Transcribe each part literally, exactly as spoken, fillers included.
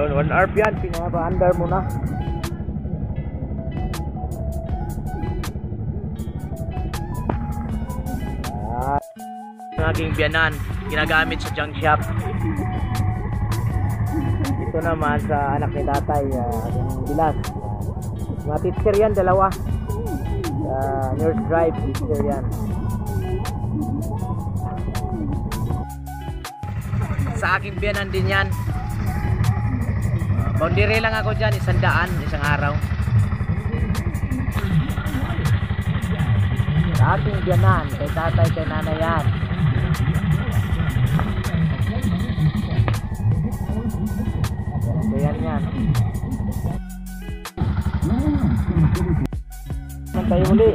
Yun, one arp yan. Pinapa-under mo na. Ang aking biyanan, ginagamit sa junk shop. Ito naman sa anak ni tatay, uh, aking bilas. Uh, mga teacher yan, dalawa. Uh, nurse drive, teacher yan. Sa aking biyanan din yan. Boundary lang ako dyan, isang daan, isang araw. Sa aking biyanan, kay tatay, kay nanay yan. Ayan yan. Tayo muli.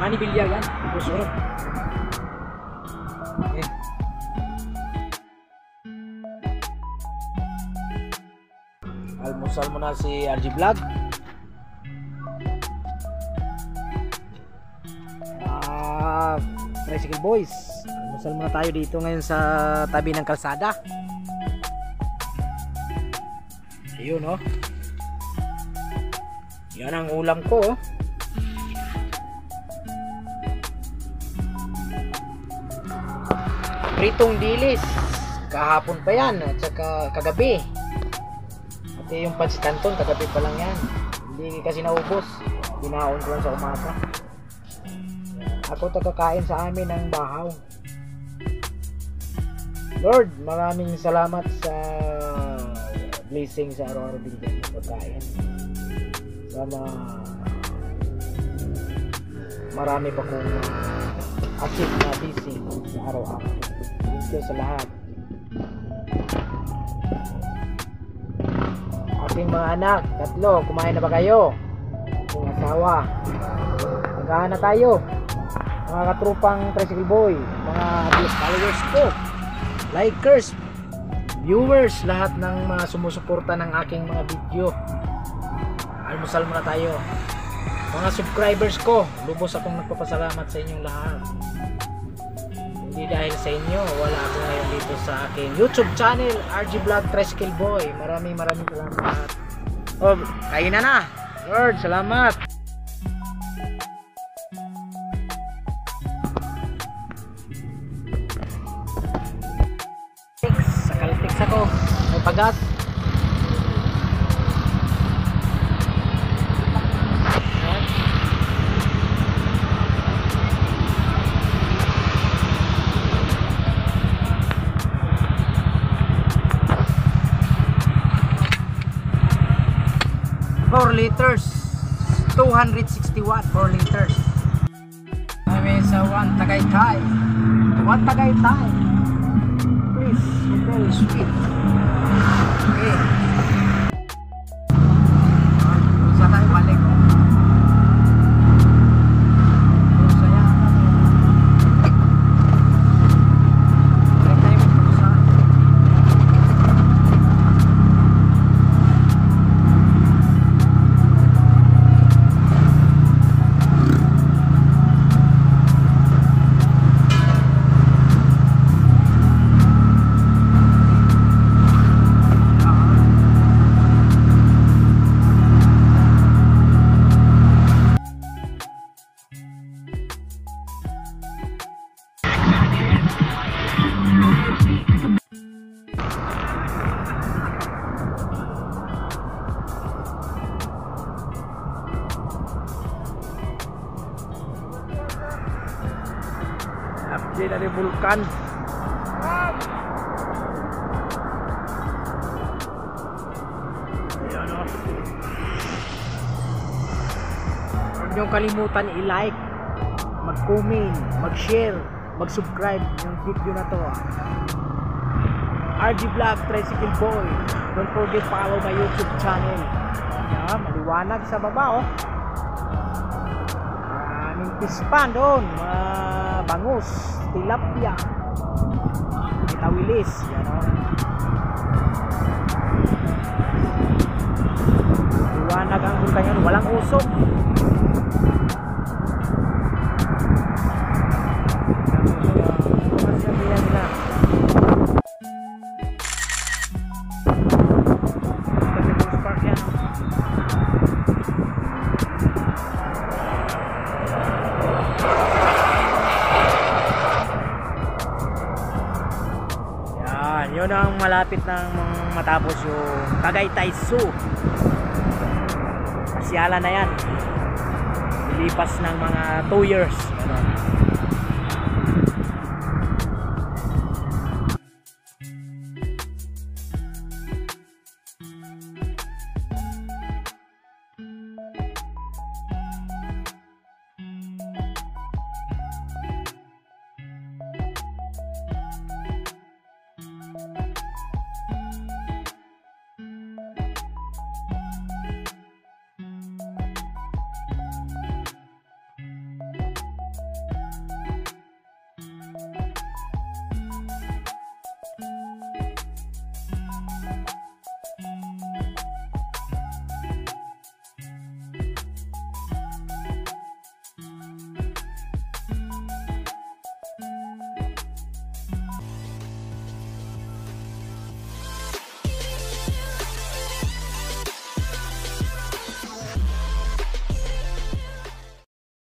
Manny Villar yan. Susunod. Okay. Almusal muna si R G Vlog. Ah, Tricycle Boys. Almusal muna tayo dito ngayon sa tabi ng kalsada. Ayun, oh. Yan ang ulam ko, oh. Pritong dilis. Kahapon pa yan at saka kagabi. At yung pancit canton kagabi pa lang yan. Hindi kasi naubos. Binaon ko lang sa umaga. Ako tagakain sa amin ng bahaw. Lord, maraming salamat sa blessing sa araw-araw binigyan ng pagkain. Sana marami pa kong uh, achieve na blessing sa araw-araw. Thank you sa lahat. Ating mga anak, tatlo, kumain na ba kayo? Ating asawa, maghahan na tayo. Mga katrupang Tricycle Boy, mga followers ko, likers, viewers, lahat ng mga sumusuporta ng aking mga video. Almusal muna tayo. Mga subscribers ko, lubos akong nagpapasalamat sa inyong lahat. Hindi dahil sa inyo, wala ako ngayon dito sa aking YouTube channel, R G Vlog Tricycle Boy. Maraming maraming salamat. Oh, kain na na. Lord, salamat. Sa Caltex ako, may pagas. four liters, two hundred sixty watt, four liters. Kami sa one Tagaytay, one Tagaytay. Please, very sweet. Okay. Sa tayo balik. Update dari vulkan. Ayan, oh. Huwag niyong kalimutan i-like, mag-comment, mag-share, mag-subscribe yung video na to. R G Vlog Tricycle Boy. Don't forget follow my YouTube channel. Ayan, maliwanag sa baba, oh. Maraming pispan doon. Uh, bangus, tilapia, itawilis. Yan, oh. Liwanag ang bulkan yan, walang usok. Yun ang malapit ng matapos yung Tagaytay Zoo. Pasyalan na yan. Ilipas ng mga two years.